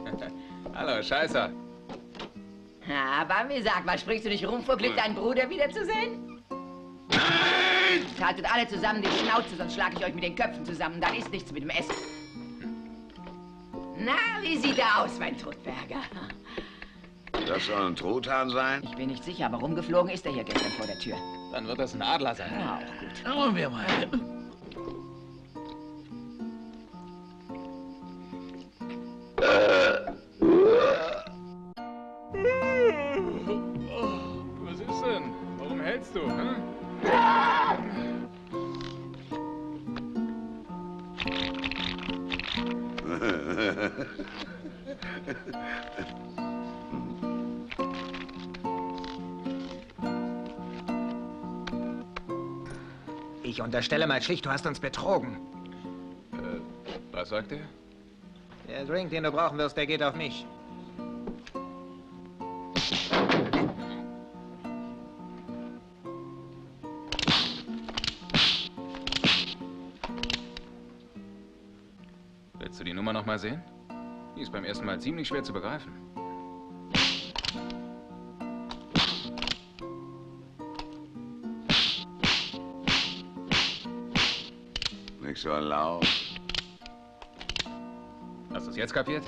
Hallo, Scheißer. Ah, Bambi, sag mal, springst du nicht rum vor Glück, deinen Bruder wiederzusehen? Nein! Haltet alle zusammen die Schnauze, sonst schlage ich euch mit den Köpfen zusammen. Dann ist nichts mit dem Essen. Na, wie sieht er aus, mein Todberger? Das soll ein Truthahn sein? Ich bin nicht sicher, aber rumgeflogen ist er hier gestern vor der Tür. Dann wird das ein Adler sein. Ja, auch gut. Schauen wir mal. Was ist denn? Warum hältst du? Hm? Ich unterstelle mal schlicht, du hast uns betrogen. Was sagt er? Der Drink, den du brauchen wirst, der geht auf mich. Willst du die Nummer noch mal sehen? Die ist beim ersten Mal ziemlich schwer zu begreifen. Nicht so laut. Hast du es jetzt kapiert?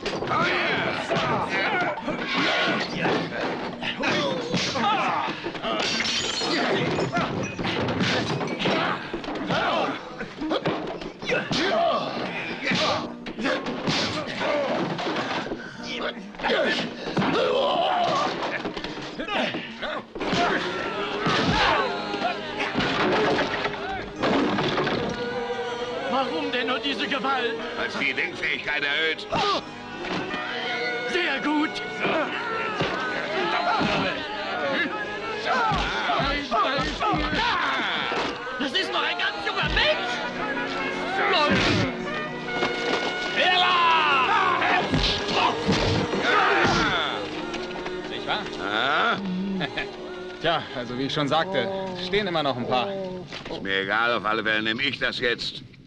Warum denn nur diese Gewalt? Als die Denkfähigkeit erhöht. Sehr gut. Das ist doch ein ganz junger Mensch. Nicht wahr? Ah? Tja, also wie ich schon sagte, stehen immer noch ein paar. Ist mir egal, auf alle Fälle nehme ich das jetzt.